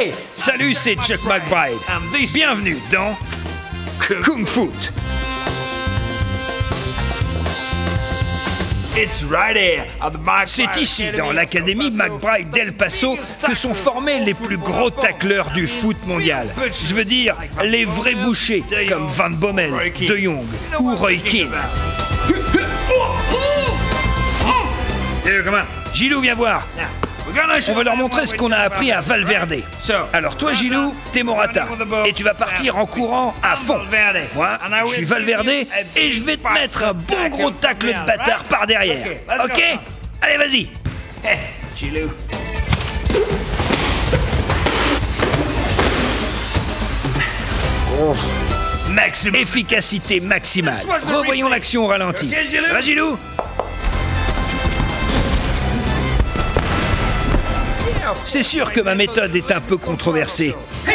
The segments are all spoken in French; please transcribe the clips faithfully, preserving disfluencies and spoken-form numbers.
Hey! Salut, c'est Chuck McBride. Bienvenue dans Kung Fu. C'est ici, dans l'Académie McBride d'El Paso, que sont formés les plus gros tacleurs du foot mondial. Je veux dire, les vrais bouchers, comme Van Bommel, De Jong ou Roy Keane. Gilou, viens voir. On va leur montrer ce qu'on a appris à Valverde. Alors toi, Gilou, t'es Morata. Et tu vas partir en courant à fond. Moi, je suis Valverde et je vais te mettre un bon gros tacle de bâtard par derrière. Ok? Allez, vas-y. Gilou. Max, efficacité maximale. Revoyons l'action au ralenti. Ça va, Gilou? C'est sûr que ma méthode est un peu controversée.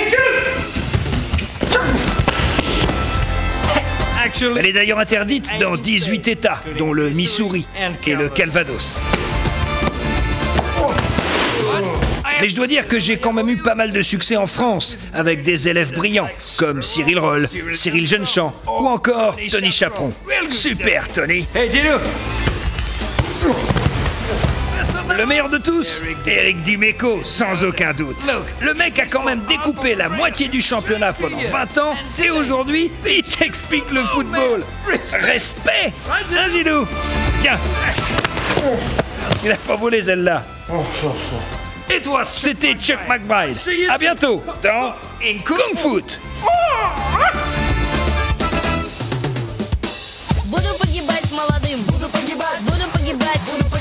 Elle est d'ailleurs interdite dans dix-huit États, dont le Missouri et le Calvados. Mais je dois dire que j'ai quand même eu pas mal de succès en France, avec des élèves brillants, comme Cyril Roll, Cyril Jeunechamp, ou encore Tony Chaperon. Super, Tony! Hey, Gilou! Le meilleur de tous, Eric Dimeco, sans aucun doute. Le mec a quand même découpé la moitié du championnat pendant vingt ans, et aujourd'hui, il t'explique le football. Respect, hein, Gilou? Tiens, il a pas volé celle-là. Et toi, c'était Chuck McBride. À bientôt dans Kung Fu. Буду погибать молодым, буду погибать, буду погибать, буду